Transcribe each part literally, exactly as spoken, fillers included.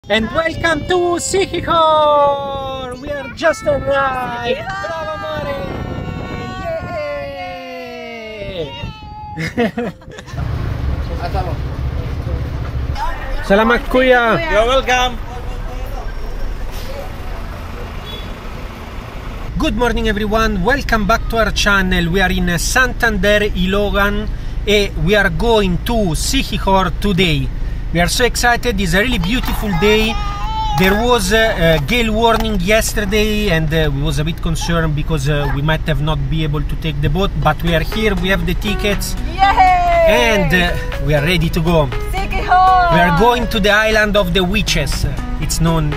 And welcome to Siquijor! We are just arrived! Bravo amore! Yay! Salamat kuya! You're welcome! Good morning everyone, welcome back to our channel. We are in Santander, Ilogan, and we are going to Siquijor today. We are so excited, it's a really beautiful day. There was a, a gale warning yesterday and uh, we was a bit concerned because uh, we might have not be able to take the boat, but we are here, we have the tickets. Yay! And uh, we are ready to go. Siquijor! We are going to the island of the witches. It's known...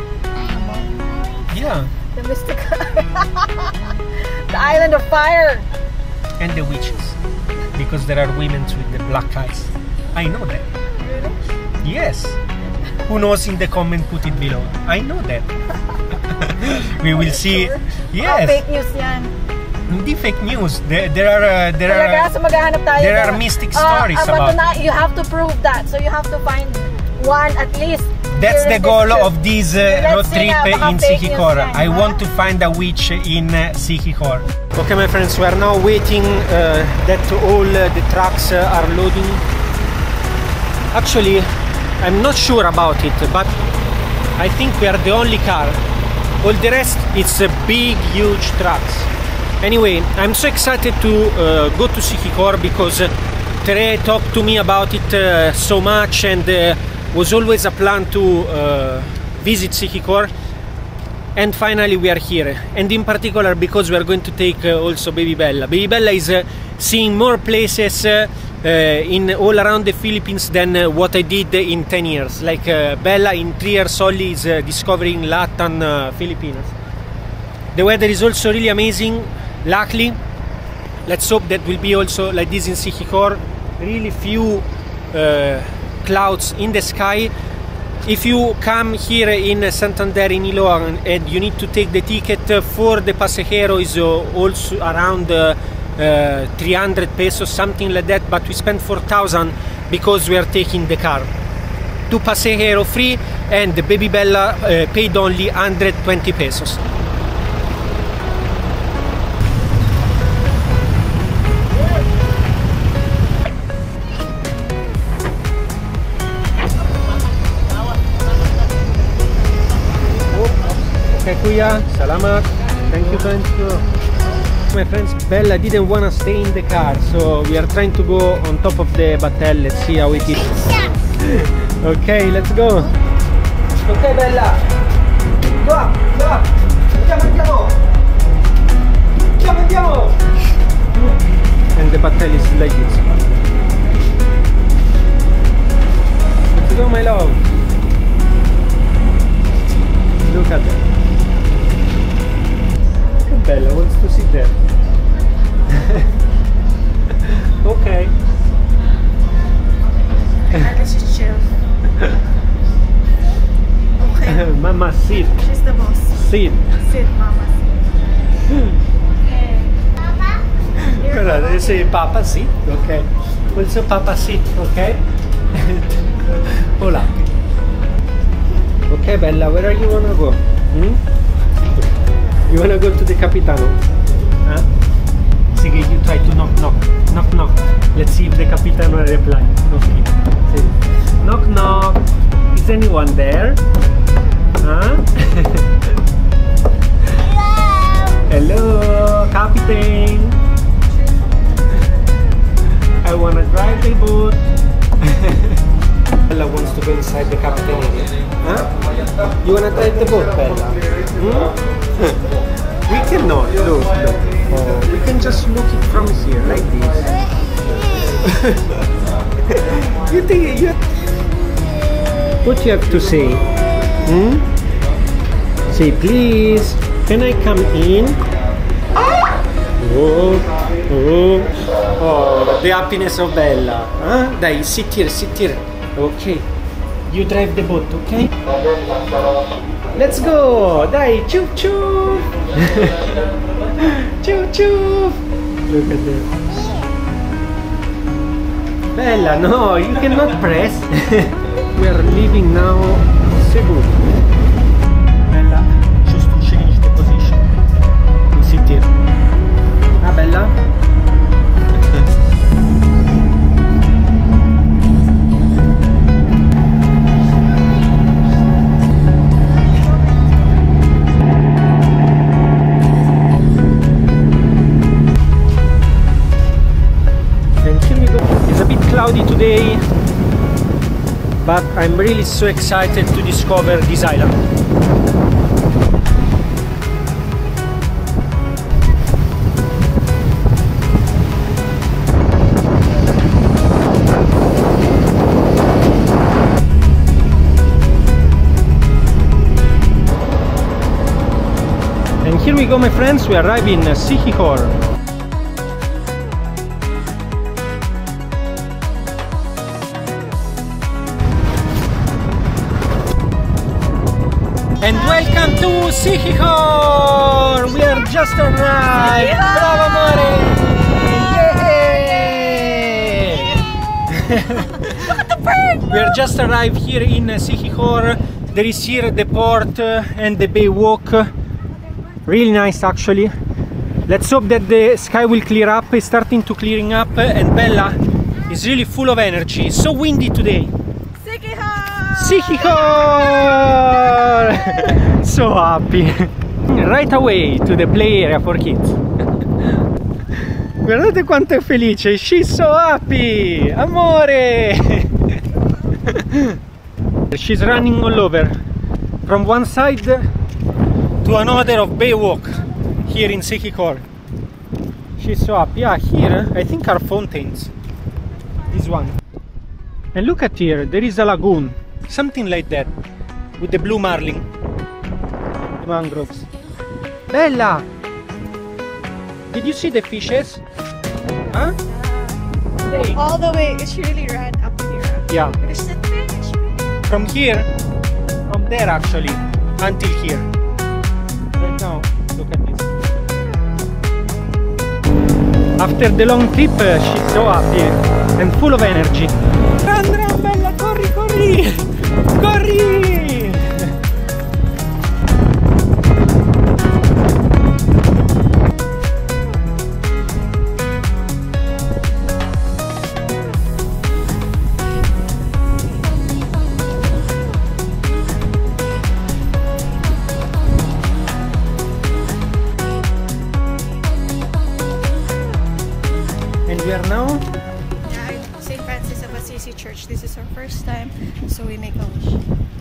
Yeah. The mystical... the island of fire! And the witches. Because there are women with the black eyes. I know that. Yes. Who knows, in the comment, put it below. I know that. We will see. Yes. Oh, fake news yan. Hindi fake news. There, there are uh, there Talaga, are so maghahanap tayo there na- are mystic Uh, stories uh, but about. tonight you have to prove that. So you have to find one at least. That's Here the is goal this of this uh, Let's road see trip na, baka in fake news Siquijor. yan, I ha? want to find a witch in uh, Siquijor. Okay, my friends, we are now waiting uh, that all uh, the trucks uh, are loading. Actually, I'm not sure about it, but I think we are the only car. All the rest, it's a big, huge trucks. Anyway, I'm so excited to uh, go to Siquijor because uh, Tere talked to me about it uh, so much, and uh, was always a plan to uh, visit Siquijor. And finally we are here, and in particular because we are going to take uh, also Baby Bella. Baby Bella is uh, seeing more places uh, uh, in all around the Philippines than uh, what I did in ten years. Like uh, Bella in three years only is uh, discovering Latin uh, Filipinas. The weather is also really amazing, luckily. Let's hope that will be also like this in Siquijor. Really few uh, clouds in the sky. If you come here in Santander in Ilogan and you need to take the ticket for the Pasajero is also around uh, uh, three hundred pesos, something like that, but we spent four thousand because we are taking the car. Two Pasajero free, and the Baby Bella uh, paid only one hundred twenty pesos. Okay, Kuya, salamat. Thank you, thank you. My friends, Bella didn't want to stay in the car, so we are trying to go on top of the batel. Let's see how it is. Okay, let's go. Okay, Bella. Go up, go up. Andiamo, andiamo. Andiamo, andiamo. And the batel is like this. Let's go, my love. Look at that. Bella wants to sit there. Okay. Let's just chill. Okay. Mama, sit. She's the boss. Sit. Sit, mama. Papa? Guarda, they say Papa, sit. Okay. Also Papa, sit. Okay. Hola. Okay, Bella, where are you wanna go? Hmm? You wanna go to the Capitano? Huh? Sige, you try to knock, knock, knock, knock. Let's see if the Capitano reply. Okay. Sige. Knock, knock. Is anyone there? Huh? Hello, Captain. I wanna drive the boat. Bella wants to go inside the Captain area. Huh? You wanna drive the boat, Bella? Hmm? We cannot look, look. Oh, we can just look it from here like this. You think you? What you have to say? Hmm? Say please. Can I come in? Oh, oh, oh! The happiness of Bella. Huh? Dai, sit here, sit here. Okay. You drive the boat, okay? Let's go! Dai, chup chup! Chup chup! Look at that. Bella, no, you cannot press. We are leaving now today, but I'm really so excited to discover this island. And here we go, my friends, we arrive in Siquijor. And welcome to Siquijor! We are just arrived! Yeah! Bravo, amore! Yay! Look at the bird! We are just arrived here in Siquijor. There is here the port uh, and the bay walk. Really nice, actually. Let's hope that the sky will clear up. It's starting to clearing up, and Bella is really full of energy. It's so windy today. Siquijor! So happy! Right away to the play area for kids. Guardate quanto è felice! She's so happy! Amore! She's running all over, from one side to another of bay walk here in Siquijor. She's so happy. Yeah, here I think are fountains. This one. And look at here, there is a lagoon. Something like that, with the blue marlin, the mangroves. Bella! Did you see the fishes? Huh? Hey. All the way, she really ran up here. Yeah. There's the fish. From here, from there actually, until here. Right now, look at this. After the long trip, uh, she's so happy and full of energy. Run, run, Bella, corri, corri! Corri! And we are now Saint Francis of Assisi Church. This is our first time, so we make a wish.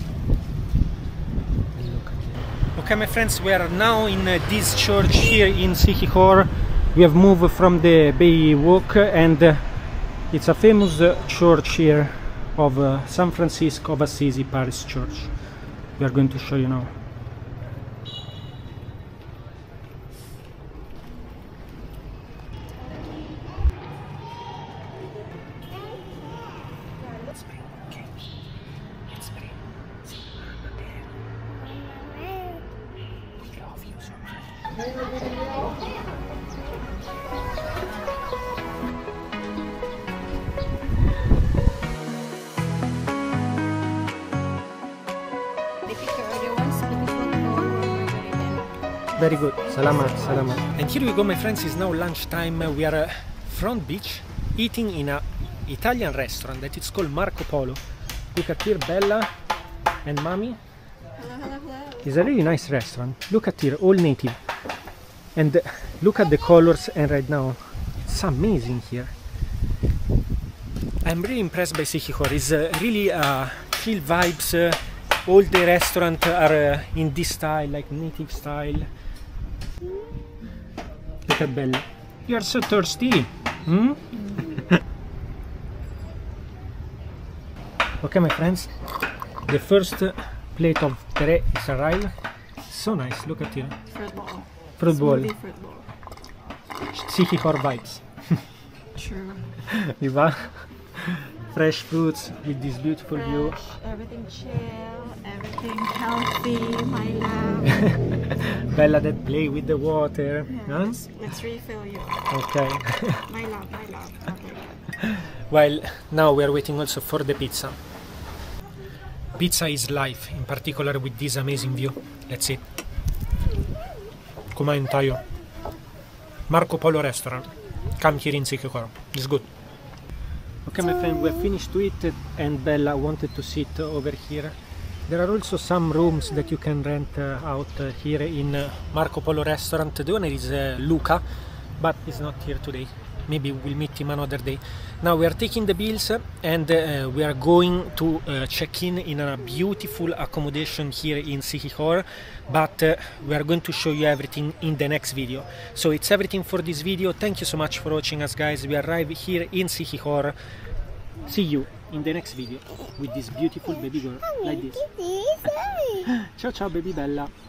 Okay, my friends, we are now in uh, this church here in Siquijor. We have moved from the Bay Walk, and uh, it's a famous uh, church here of uh, San Francisco of Assisi Parish Church. We are going to show you now. Very good. Salamat, salamat. And here we go, my friends. It's now lunchtime. We are uh, front beach eating in a Italian restaurant that is called Marco Polo. Look at here, Bella and Mommy. Hello, hello, hello. It's a really nice restaurant. Look at here, all native. And uh, look at the colors, and right now it's amazing here. I'm really impressed by Siquijor. It's uh, really uh, chill vibes. Uh, all the restaurants are uh, in this style, like native style. Look at Bella. You are so thirsty. Hmm? Okay, my friends. The first uh, plate of tere is arrived. So nice. Look at here. Fruit bowl. Fruit bowl. Smoothie fruit bowl. Siquijor vibes. True. Diba? Fresh fruits with this beautiful view. Fresh, everything chill, everything healthy, my love. Bella that play with the water. Yeah, Huh? let's, let's refill you. Okay. My love, my love. Okay. While now we are waiting also for the pizza. Pizza is life, in particular with this amazing view. Let's eat. Com'è tayo? Marco Polo restaurant. Come here in Siquijor. It's good. Okay, my friend, we have finished to eat, and Bella wanted to sit over here. There are also some rooms that you can rent uh, out uh, here in uh, Marco Polo restaurant. The owner is uh, Luca, but he's not here today. maybe we'll meet him another day. Now we are taking the bills and uh, we are going to uh, check in in a beautiful accommodation here in Siquijor, but uh, we are going to show you everything in the next video. So it's everything for this video. Thank you so much for watching us, guys. We arrive here in Siquijor. See you in the next video with this beautiful baby girl like this. Ciao ciao baby bella.